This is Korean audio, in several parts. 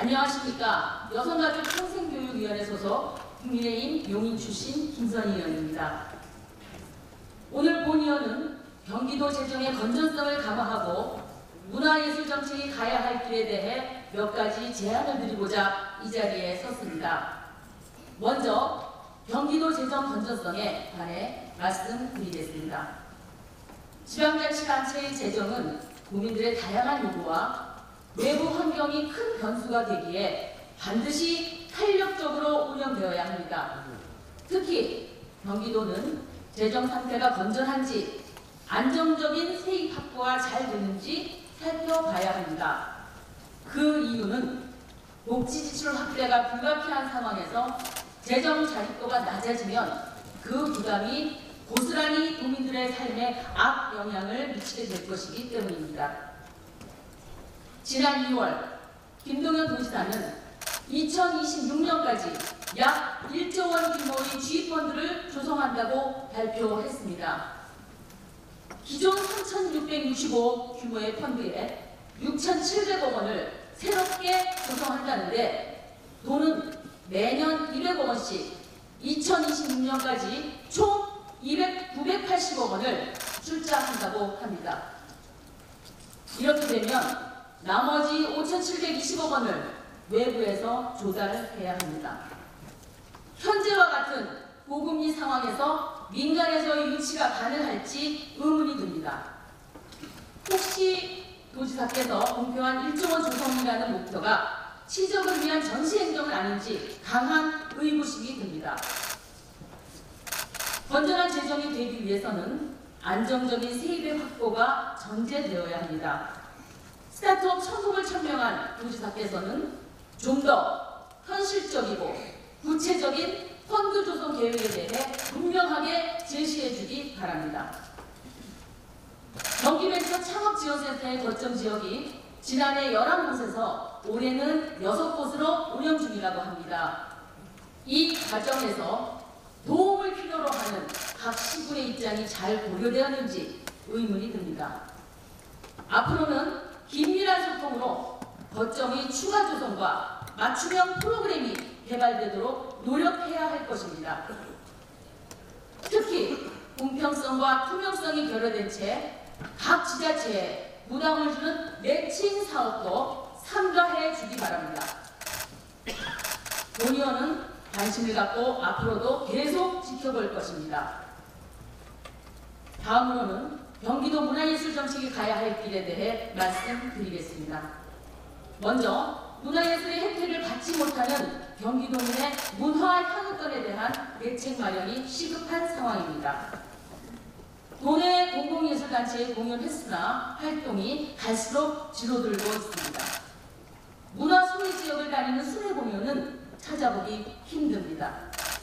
안녕하십니까. 여성가족 평생교육위원회 소속 국민의힘 용인 출신 김선희 의원입니다. 오늘 본의원은 경기도 재정의 건전성을 감화하고 문화예술 정책이 가야 할 길에 대해 몇 가지 제안을 드리고자 이 자리에 섰습니다. 먼저 경기도 재정 건전성에 관해 말씀드리겠습니다. 지방자치단체의 재정은 국민들의 다양한 요구와 외부 환경이 큰 변수가 되기에 반드시 탄력적으로 운영되어야 합니다. 특히 경기도는 재정 상태가 건전한지 안정적인 세입 확보가 잘 되는지 살펴봐야 합니다. 그 이유는 복지 지출 확대가 불가피한 상황에서 재정 자립도가 낮아지면 그 부담이 고스란히 국민들의 삶에 악영향을 미치게 될 것이기 때문입니다. 지난 2월 김동연 도지사는 2026년까지 약 1조 원 규모의 GE펀드를 조성한다고 발표했습니다. 기존 3,665 규모의 펀드에 6,700억 원을 새롭게 조성한다는데 돈은 매년 200억 원씩 2026년까지 총 980억 원을 출자한다고 합니다. 이렇게 되면 나머지 5,720억 원을 외부에서 조달해야 합니다. 현재와 같은 고금리 상황에서 민간에서의 유치가 가능할지 의문이 듭니다. 혹시 도지사께서 공표한 1조 원 조성이라는 목표가 시적을 위한 전시행정은 아닌지 강한 의구심이 듭니다. 건전한 재정이 되기 위해서는 안정적인 세입의 확보가 전제되어야 합니다. 스타트업 천국을 천명한 도지사께서는 좀 더 현실적이고 구체적인 펀드 조성 계획에 대해 분명하게 제시해주기 바랍니다. 경기벤처 창업지원센터의 거점 지역이 지난해 11곳에서 올해는 6곳으로 운영 중이라고 합니다. 이 과정에서 도움을 필요로 하는 각 시군의 입장이 잘 고려되었는지 의문이 듭니다. 앞으로는 긴밀한 소통으로 거점의 추가 조성과 맞춤형 프로그램이 개발되도록 노력해야 할 것입니다. 특히 공평성과 투명성이 결여된 채 각 지자체에 부담을 주는 매칭 사업도 삼가해 주기 바랍니다. 본의원은 관심을 갖고 앞으로도 계속 지켜볼 것입니다. 다음으로는 경기도 문화예술 정책이 가야 할 길에 대해 말씀드리겠습니다. 먼저 문화예술의 혜택을 받지 못하는 경기도민의 문화 향유권에 대한 대책 마련이 시급한 상황입니다. 도내 공공예술단체의 공연 횟수나 활동이 갈수록 줄어들고 있습니다. 문화 소외 지역을 다니는 순회 공연은 찾아보기 힘듭니다.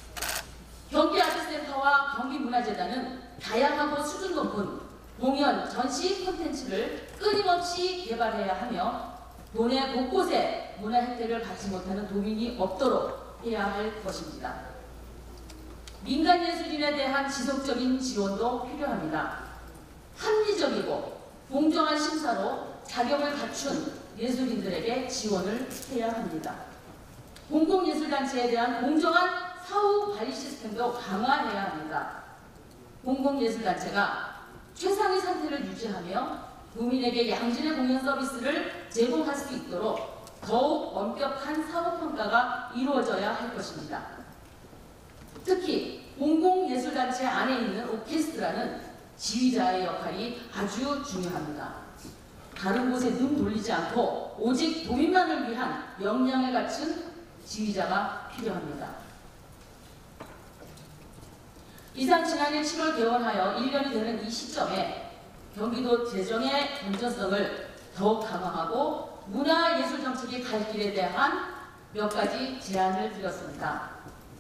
경기아트센터와 경기문화재단은 다양하고 수준 높은 공연, 전시 콘텐츠를 끊임없이 개발해야 하며 도내 곳곳에 문화 혜택을 받지 못하는 도민이 없도록 해야 할 것입니다. 민간 예술인에 대한 지속적인 지원도 필요합니다. 합리적이고 공정한 심사로 자격을 갖춘 예술인들에게 지원을 해야 합니다. 공공예술단체에 대한 공정한 사후 관리 시스템도 강화해야 합니다. 공공예술단체가 최상의 상태를 유지하며 국민에게 양질의 공연 서비스를 제공할 수 있도록 더욱 엄격한 사후평가가 이루어져야 할 것입니다. 특히 공공예술단체 안에 있는 오케스트라는 지휘자의 역할이 아주 중요합니다. 다른 곳에 눈 돌리지 않고 오직 도민만을 위한 역량을 갖춘 지휘자가 필요합니다. 이상 지난해 7월 개원하여 1년이 되는 이 시점에 경기도 재정의 건전성을 더욱 강화하고 문화예술 정책이 갈 길에 대한 몇 가지 제안을 드렸습니다.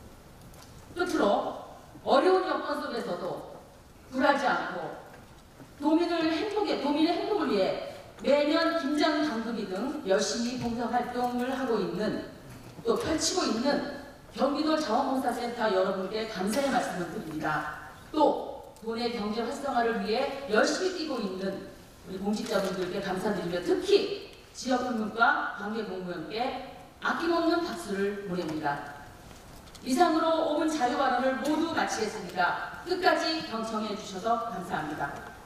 끝으로 어려운 여건 속에서도 굴하지 않고 도민의 행복을 위해 매년 김장 당구기 등 열심히 봉사활동을 하고 있는 또 펼치고 있는 경기도 자원봉사센터 여러분께 감사의 말씀을 드립니다. 또 도내 경제 활성화를 위해 열심히 뛰고 있는 우리 공직자분들께 감사드리며 특히 지역교육과 관계공무원께 아낌없는 박수를 보냅니다. 이상으로 5분 자유발언을 모두 마치겠습니다. 끝까지 경청해 주셔서 감사합니다.